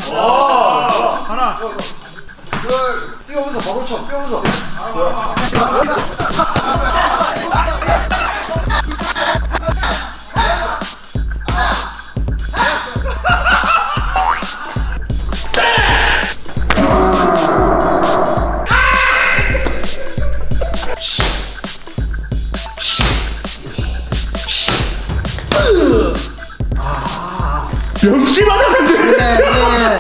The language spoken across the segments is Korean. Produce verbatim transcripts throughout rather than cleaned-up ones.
하나. 뛰어오면서 바로 쳐. 뛰어오면서. 역시 맞았는데. 네, 네.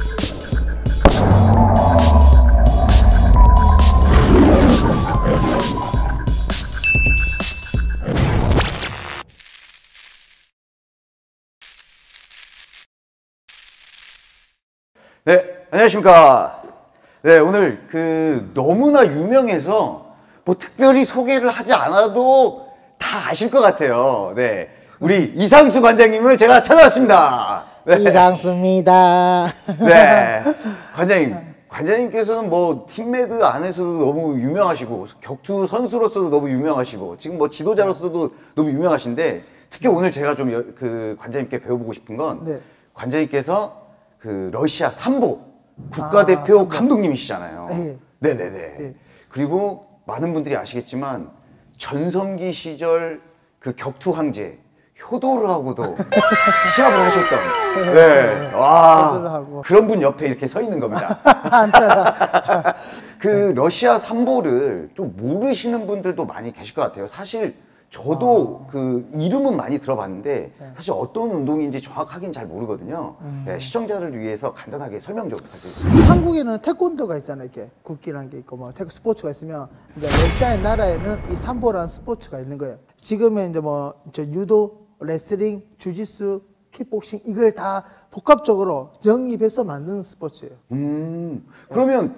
네, 안녕하십니까. 네, 오늘 그 너무나 유명해서 뭐 특별히 소개를 하지 않아도 다 아실 것 같아요. 네, 우리 이상수 관장님을 제가 찾아왔습니다. 네. 이상수입니다. 네, 관장님. 관장님께서는 뭐 팀매드 안에서도 너무 유명하시고 격투 선수로서도 너무 유명하시고 지금 뭐 지도자로서도 너무 유명하신데 특히 오늘 제가 좀 그 관장님께 배워보고 싶은 건 네. 관장님께서 그 러시아 삼보 국가대표 아, 감독님이시잖아요. 네. 네네네. 네. 그리고 많은 분들이 아시겠지만 전성기 시절 그 격투 황제 효도르하고도 시합을 하셨던. 네. 와. 그런 분 옆에 이렇게 서 있는 겁니다. 그 러시아 삼보를 좀 모르시는 분들도 많이 계실 것 같아요. 사실 저도 아. 그 이름은 많이 들어봤는데 사실 어떤 운동인지 정확하게는 잘 모르거든요. 음. 네, 시청자를 위해서 간단하게 설명 좀 부탁드립니다. 한국에는 태권도가 있잖아요. 이렇게 국기라는 게 있고 뭐 태권 스포츠가 있으면 이제 러시아의 나라에는 이 삼보라는 스포츠가 있는 거예요. 지금은 이제 뭐 저 유도, 레슬링, 주짓수, 킥복싱 이걸 다 복합적으로 영입해서 만든 스포츠예요. 음. 그러면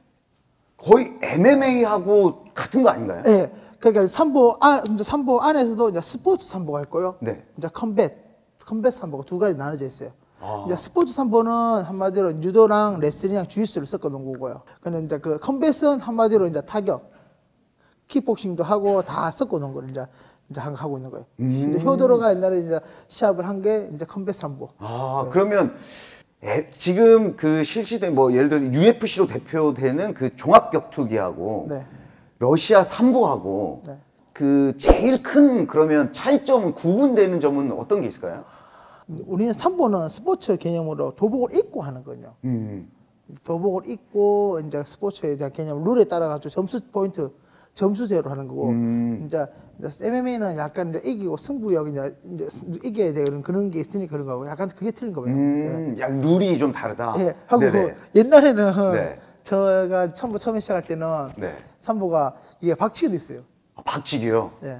거의 엠엠에이하고 같은 거 아닌가요? 네. 그러니까 삼보 아 이제 삼보 안에서도 이제 스포츠 삼보가 있고요. 네. 이제 컴뱃, 컴뱃 삼보가 두 가지 나눠져 있어요. 아. 이제 스포츠 삼보는 한마디로 유도랑 레슬링이랑 주짓수를 섞어 놓은 거고요. 근데 이제 그 컴뱃은 한마디로 이제 타격, 킥복싱도 하고 다 섞어 놓은 거를 이제 이제 하고 있는 거예요. 음. 이제 효도로가 옛날에 이제 시합을 한 게 이제 컴뱃 삼보. 아, 네. 그러면 에, 지금 그 실시된 뭐 예를 들어 유에프씨로 대표되는 그 종합격투기하고 네. 러시아 삼보하고 네. 그 제일 큰 그러면 차이점은 구분되는 점은 어떤 게 있을까요? 우리는 삼보는 스포츠 개념으로 도복을 입고 하는 거예요. 음. 도복을 입고 이제 스포츠에 대한 개념 룰에 따라 가지고 점수 포인트 점수제로 하는 거고 음. 이제 엠엠에이는 약간 이제 이기고 승부욕 이제, 이제 이겨야 되는 그런 게 있으니까 그런 거고 약간 그게 틀린 거예요. 음. 네. 야, 룰이 좀 다르다. 네. 하고 그 옛날에는 네. 제가 삼보 처음에 시작할 때는 네. 삼보가 이게 박치기도 있어요. 아, 박치기요? 네.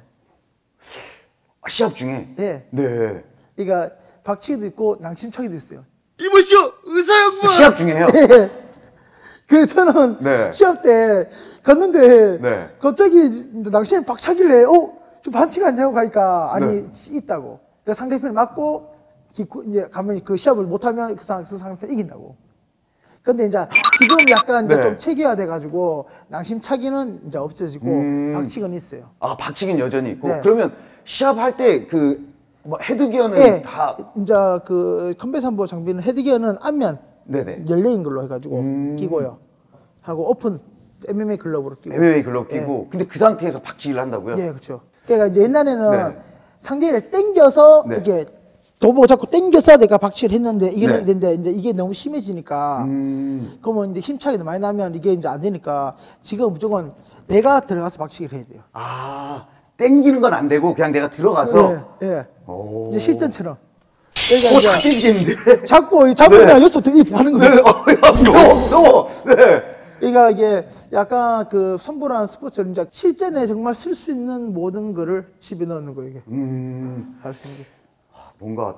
아, 시합 중에? 네. 네. 그러니까 박치기도 있고 낭심차기도 있어요. 이보시오, 의사 양반. 시합 중에요? 네. 그래서 저는 네. 시합 때 갔는데 네. 갑자기 낭심에 박차길래 어? 좀 반칙 아니냐고 가니까 아니 네. 있다고. 그러니까 상대편을 맞고 이제 가면 그 시합을 못하면 그 상대편 이긴다고. 근데 이제 지금 약간 이제 네. 좀 체계화 돼가지고 낭심차기는 이제 없어지고 음... 박치기는 있어요. 아, 박치기는 여전히 있고. 네. 그러면 시합할 때 그 뭐 헤드기어는 네. 다 이제 그 컴뱃 삼보 장비는 헤드기어는 앞면 네네. 열려인 걸로 해가지고 음... 끼고요. 하고 오픈 엠엠에이 글러브로 끼고. 엠엠에이 글러브 끼고. 네. 근데 그 상태에서 박치기를 한다고요? 네, 그렇죠. 그러니까 이제 옛날에는 네. 상대를 당겨서 네. 이렇게 도복을 자꾸 당겨서 내가 박치기를 했는데 이게 네. 되는데 이제 이게 너무 심해지니까 음. 그러면 이제 힘차이도 많이 나면 이게 이제 안 되니까 지금 무조건 내가 들어가서 박치기를 해야 돼요. 아, 당기는 건 안 되고 그냥 내가 들어가서. 네, 네. 오. 이제 실전처럼. 어, 다 깨지겠는데? 자꾸 잡으면 네. 여섯 등이 하는 거예요. 네. 어, 야, 너무 무서워. 네. 그러니까 이게 약간 그 삼보라는 스포츠를 이제 실전에 정말 쓸 수 있는 모든 거를 집에 넣는 거예요, 이게. 음. 할 수 있는 게. 뭔가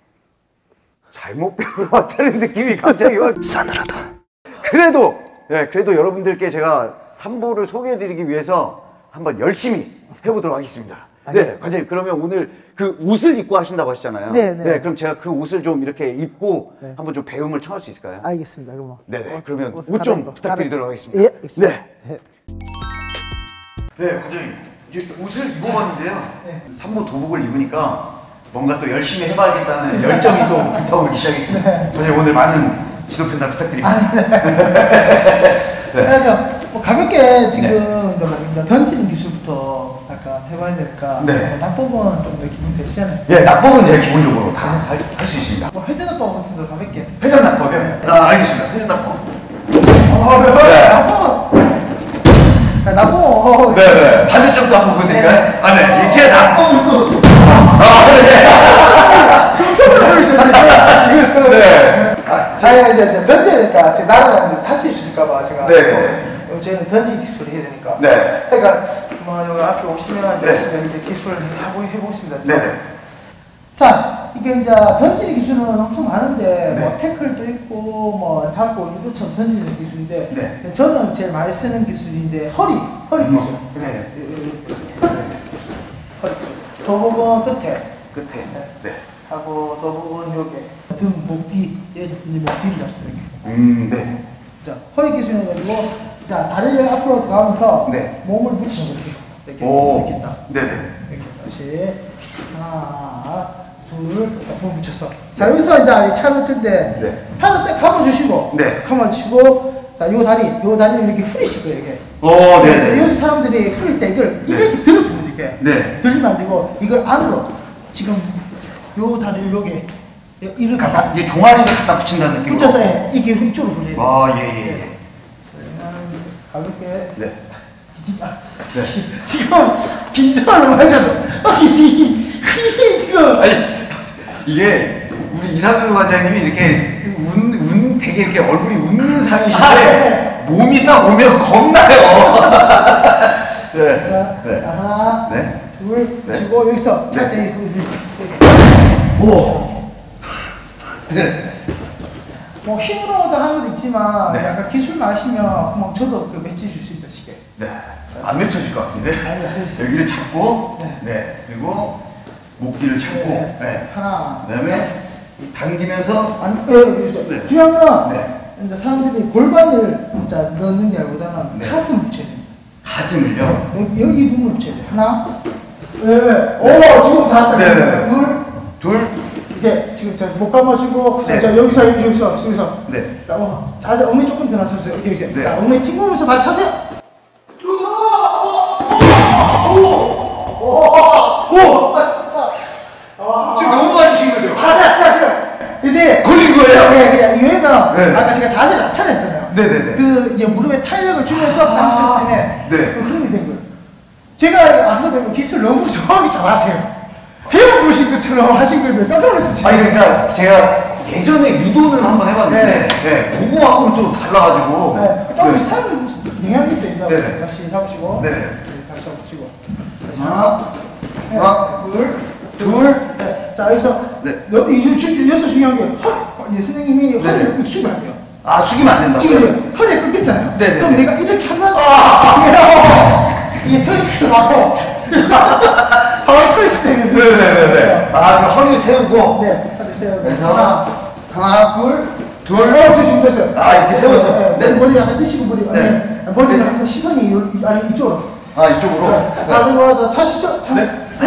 잘못 배운 것 같다는 느낌이 갑자기 와. 싸늘하다. 그래도 네, 그래도 여러분들께 제가 삼보를 소개해드리기 위해서 한번 열심히 해보도록 하겠습니다. 알겠습니다. 네, 관장님 그러면 오늘 그 옷을 입고 하신다고 하셨잖아요. 네, 네. 네, 그럼 제가 그 옷을 좀 이렇게 입고 네. 한번 좀 배움을 청할 수 있을까요? 알겠습니다. 그럼. 네, 네. 그러면 옷 좀 부탁드리도록 하겠습니다. 예, 알겠습니다. 네. 네, 관장님 이제 옷을 입어봤는데요. 네. 삼보 도복을 입으니까 뭔가 또 열심히 해봐야겠다는 열정이 또 불타오르기 시작했습니다. 네. 관장님 오늘 많은 지도 편달 부탁드립니다. 아, 네. 그래서 뭐 가볍게 지금 네. 던지는 기술부터 약간 해봐야 될까. 네. 뭐 낙법은 좀 더 기분 되시잖아요. 예, 낙법은 제가 기본적으로 다 할 수 있습니다. 뭐 회전 낙법 같은 거 가볍게. 회전 낙법이요? 네. 아, 알겠습니다. 회전 낙법. 어, 네. 네. 낙법. 낙법. 네네. 반대쪽도 한번 보여드릴까요? 네. 아, 네. 제 낙법은 또. 아, 네. 정성으로 보여주셨는데. 네. 아, 제가 이제 던져야 되니까, 제가 날아가는데 다칠 수 있을까봐 제가. 네. 저희는 던지기 기술을 해야 되니까. 네. 그러니까, 뭐, 여기 앞에 오시면 네. 이제 기술을 하고 해보겠습니다. 네. 자, 이게 이제 던지는 기술은 엄청 많은데, 네. 뭐, 태클도 있고, 뭐, 잡고, 유도처럼 던지는 기술인데, 네. 저는 제일 많이 쓰는 기술인데, 허리, 허리 기술. 음. 네. 허리 기술. 저 부분 끝에. 끝에. 네. 하고, 저 부분 여기. 등, 목 뒤, 이제 목 뒤를 잡습니다. 이렇게. 음, 네. 자, 허리 기술은 가지고, 자, 다리를 앞으로 들어가면서, 네. 몸을 붙이는 거예요. 이렇게. 오. 이렇게 딱. 네네. 이렇게 다시 하나 둘몸 붙였어. 자 여기서 이제 차를 끌 때 네. 팔을 딱 감아주시고 네. 감아주시고 자요 다리 요 다리를 이렇게 후리실 거예요 이렇게. 오, 네네. 여기서 사람들이 후릴 때 이걸 네. 이렇게 들어붙는 이렇게. 네. 들리면 안 되고 이걸 안으로 지금 요 다리를 요게 이렇게 갖다, 이제 종아리를 갖다 붙인다는 느낌으로. 붙여서 이게 이쪽으로 돌려야 돼. 아, 예, 예, 예. 가볍게. 네. 아, 네. 지금 긴장을 많이 해서 지금 아니, 이게 우리 이상준 관장님이 이렇게 운, 운 되게 이렇게 얼굴이 웃는 상이신데 아, 네. 몸이 딱 오면 겁나요. 네. 자, 네. 하나, 네. 둘, 네. 치고 여기서 네. 찰 때 오. 네. 뭐 힘으로도 하는 것도 있지만 네. 약간 기술만 하시면 뭐 저도 그 맺힐 수 있다 시계. 네. 안 맺혀질 것 같은데. 아니, 아니. 여기를 잡고, 네. 네. 그리고 목뒤를 잡고, 네. 네. 하나. 그다음에 이 당기면서, 아니, 예, 그렇죠. 네. 중요한 건 네. 이제 사람들이 골반을 진짜 넣는 게 아니보다는 네. 가슴을 붙여야 돼. 가슴을요. 여기, 여기 이 부분을 붙여야 돼. 하나. 네, 네. 오, 지금 잘했다. 네, 네, 네. 둘. 둘. 이게 지금 자, 목 감아주고, 네. 자, 여기서, 여기, 여기서, 여기서. 네. 자, 어, 자세, 엉덩이 조금 더 낮춰주세요. 이렇게, 이렇게. 네. 자, 엉덩이 튕기면서 발 차세요. 오! 아, 진짜. 지금 넘어가 주신 거죠? 아니, 아니, 아니. 근데. 걸린 거예요? 네, 그냥 이거는 네. 아까 제가 자세를 낮춰냈잖아요. 네네네. 그, 이제 무릎에 탄력을 주면서 아, 방치기 때문에. 네. 그 흐름이 된 거예요. 제가 안 그래도 기술 너무 정확히 잘하세요. 배워보신 것처럼 하신 거예요. 깜짝 놀랐어요. 지금. 아니 그러니까 제가 예전에 유도는 한번 해봤는데 네. 그거하고는 또 달라가지고 네. 좀 네. 비슷한 영향이 있어요. 이제 네네. 다시 잡으시고. 네네. 다시 잡으시고. 다시 하나, 네. 하나, 둘, 둘. 네. 자, 여기서. 네. 여기, 이, 이, 여기서 중요한 게, 허리, 이제 선생님이 허리를 네네. 이렇게 숙이면 안 돼요. 아 숙이면 안 된다고요? 지금 허리에 끊겼잖아요. 네네. 그럼 내가 이렇게 하면, 아! 이게 트위스트가 하고, 바로 트위스트 되거든요. 네네네네. 아 그럼 허리를 세우고 네, 허리 세우고. 그래서 하나, 하나, 둘, 둘, 어, 지금 준비했어요. 아, 이렇게 세워서. 네, 네. 머리 약간 뜨시고, 머리. 네. 아니, 머리는 네. 항상 시선이, 요- 이- 아니, 이쪽으로. 아 이쪽으로. 네. 네. 아, 그리고 차시죠? 차. 네.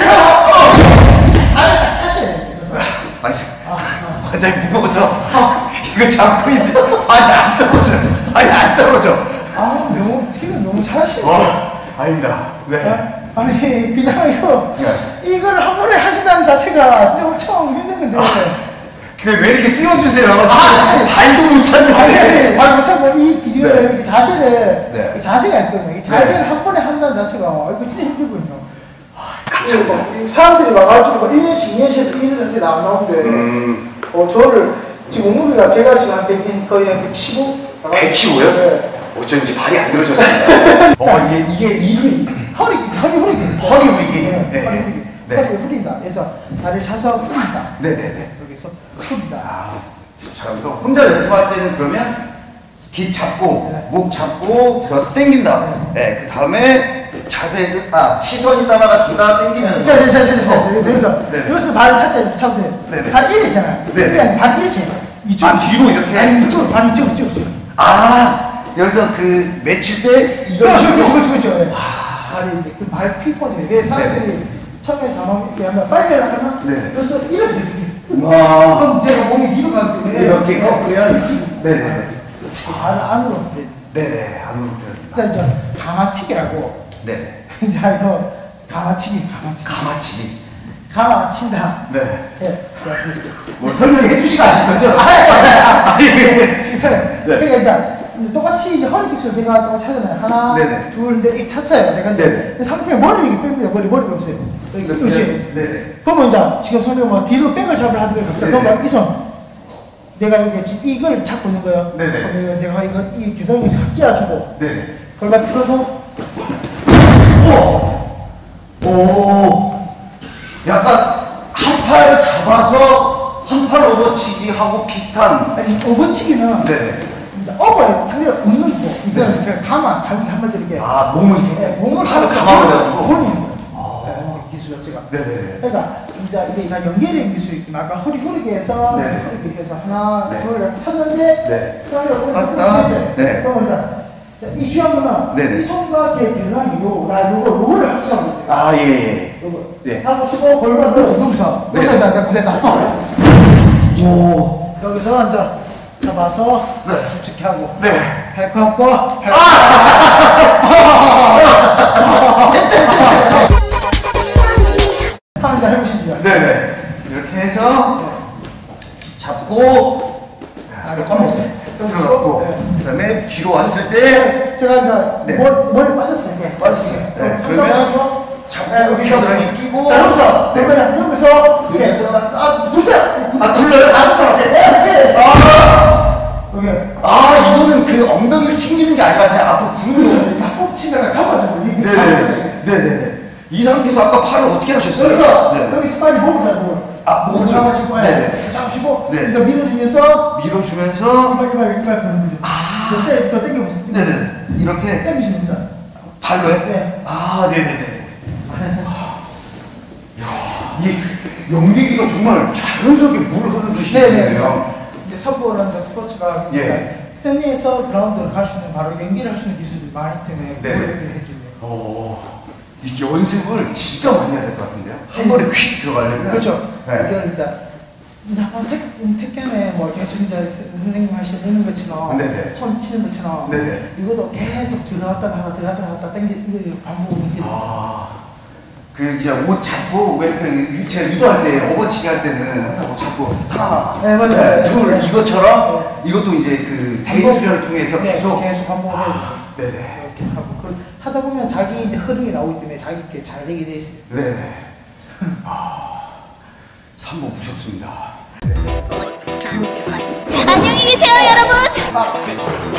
아, 차셔야 돼요. 그래서. 아니 관장님 무거워서 이거 잡고 있는데 아니 안 떨어져. 아니 안 떨어져. 아, 너무, 지금 너무 잘하시네. 어 아닙니다. 네. 아니, 그냥 이거, 네. 이걸 한 번에 하신다는 자체가 진짜 엄청 힘든 건데. 그 왜 이렇게 띄워주세요? 아, 발도 못 아니, 찾는데. 아니, 말 못하고 이 기준을, 네. 이렇게 자세를, 네. 이 자세가 있거든요. 이 자세를 네. 한 번에 한다는 자체가, 이거 진짜 힘들거든요. 이 사람들이 와가지고 일 년씩, 이 년씩, 일 년 자체 안 나오는데, 음. 어, 저를, 지금 몸무게가 제가 지금 한 백, 거의 한 백십오? 백십오요? 네. 어쩐지 발이 안 들어졌습니다. 어, 이게, 이게, 이게, 허리, 허리 후리기. 허리 후리기. 네, 네. 허리 후리기. 네. 허리 후린다. 그래서 다리를 차서 후린다. 네네네. 여기서 후린다. 아, 잘합니다. 혼자 연습할 때는 그러면 기 잡고, 네. 목 잡고, 들어서 당긴다. 네, 그 다음에 자세를, 아, 시선이 따라가 주다 당기면서. 자, 자, 자, 자, 자, 여기서, 네. 여기서 발을 찾자, 잡으세요. 네네. 발 이렇게 있잖아요. 네네. 이게 아니라 발 이렇게. 이쪽. 아, 뒤로 이렇게? 아니, 이쪽으로, 발 이쪽, 이쪽, 이쪽. 아, 여기서 그, 맺힐 때, 이걸 그렇죠, 힘으로. 그렇죠, 그렇죠. 네. 발이 이제 그 발 피곤해요. 그래서 사람들이 네네. 처음에 자막 이렇게 하면 빨리 하면 네네. 여기서 이렇게 되게. 와. 그럼 제가 몸이 뒤로 가기 때문에 이렇게 어, 꺾으면 지금 네네. 발 안으로 빼. 네네. 안으로 빼야 일단 이제 가마치기라고. 네. 이제 이거 가마치기, 가마치기. 가마치기. 가마친다. 네. 예. 뭐 설명해 주시고 하신 거죠? 아니, 네. 그러니까 이제 똑같이 이제 허리 기술 제가 똑같이 하잖아요. 하나, 네네. 둘, 넷, 이 찼어요. 내가 이제 상품에 머리를 이렇게 뺍니다. 머리, 머리가 없어요. 그렇지. 네네. 그러면 이제 지금 선생님 뭐 뒤로 백을 잡으려 하더니 갑자기 그러면 이 손. 내가 여기 지금 이걸 잡고 있는 거예요. 네네. 그러면 내가 이거 이 규성이 확 끼워주고. 네네. 그걸 들어서. 오! 오! 약간 한 팔 잡아서 한 팔 오버치기 하고 비슷한. 아니, 오버치기는. 네네. 어버에 상대가 없는 거. 이거는 제가 가만, 달기 한마디 이렇게. 아, 몸을 이렇게. 네, 몸을 팔을 하면서 감아가지고. 돌리는 거예요. 네, 기술 자체가. 네네. 그러니까 이제 이게 다 연계된 기술이 있지만 아까 허리 후리게 해서 네. 허리 이렇게 해서 하나, 네. 둘 이렇게 쳤는데 네. 그다음에 오른쪽 아, 후리게 나왔어요. 했어요. 네. 그러면 이제 이 중요한 거는 네네. 이 손과 이렇게 들어가는 게 요, 나 요거, 요거를 같이 하고 있어요. 아, 예, 예. 요거. 네. 하고 치고 골반을 여기서 네. 여기서 이제 부대 놔둬. 오. 여기서 이제 잡아서 네. 수축해 하고 네. 발 감고 발 한번 해보시죠. 네네. 이렇게 해서 잡고 아, 이거 꺼냈어요. 들어갔고 네. 그 다음에 뒤로 왔을 때 제가 이제 네. 머리, 머리 빠졌어요. 이렇게. 빠졌어요. 네. 손 그러면 잡으시고, 잡고 네, 여기 겨드랑이 끼고 자, 여기서 네. 내가 그냥 여기서 이렇게 여기서 아, 누르세요. 아, 눌러요? 안 눌러. 네, 네. 아, 여기. 아 이거는 그 엉덩이를 튕기는 게 아니라 그냥 앞으로 구는 거. 그렇죠. 막 치다가 감아주고. 이게 네네. 감아줘요. 네네네. 이 상태에서 아까 팔을 어떻게 하셨어요? 여기서 네네. 여기서 빨리 목을 잡고. 아, 목을 잡으시고. 네네. 잡으시고. 네. 이거 밀어주면서. 밀어주면서 이발, 이발, 이발 보는 거죠. 아. 그때 이거 당겨보세요. 네네네. 이렇게 당기시면 됩니다. 발로요? 네. 아 네네네. 이 영리기가 정말 자연스럽게 물 흐르듯이 네네. 되네요. 이제 선보는 이제 스포츠가 예. 스탠리에서 그라운드를 갈 수 있는 바로 연기를 할 수 있는 기술이 많기 때문에 네. 그걸 얘기를 해주네요. 어, 이 연습을 진짜 많이 해야 될 것 같은데요. 한 번에 휙 들어가려면. 그렇죠. 네. 이걸 이제 한번 택, 택견에 뭐 계속 이제 선생님 하시는 것처럼 네네. 손 치는 것처럼 네네. 이것도 계속 들어갔다 나갔다 들어갔다 나갔다 당기 이거 반복을 해야 돼요. 아, 그 이제 옷 잡고 왜 그 제가 유도할 때 오버치기 할 때는 항상 옷 잡고 하나, 네, 맞아요. 네, 둘 네. 이것처럼 이것도 이제 그 대인 수련을 통해서 네, 계속 계속 반복을 해야 돼요. 아, 네네. 이렇게 하고 그 하다 보면 자기 이제 흐름이 나오기 때문에 자기 게 잘 되게 돼 있어요. 네. 아, 삼보 무섭습니다. 안녕히 계세요, 여러분.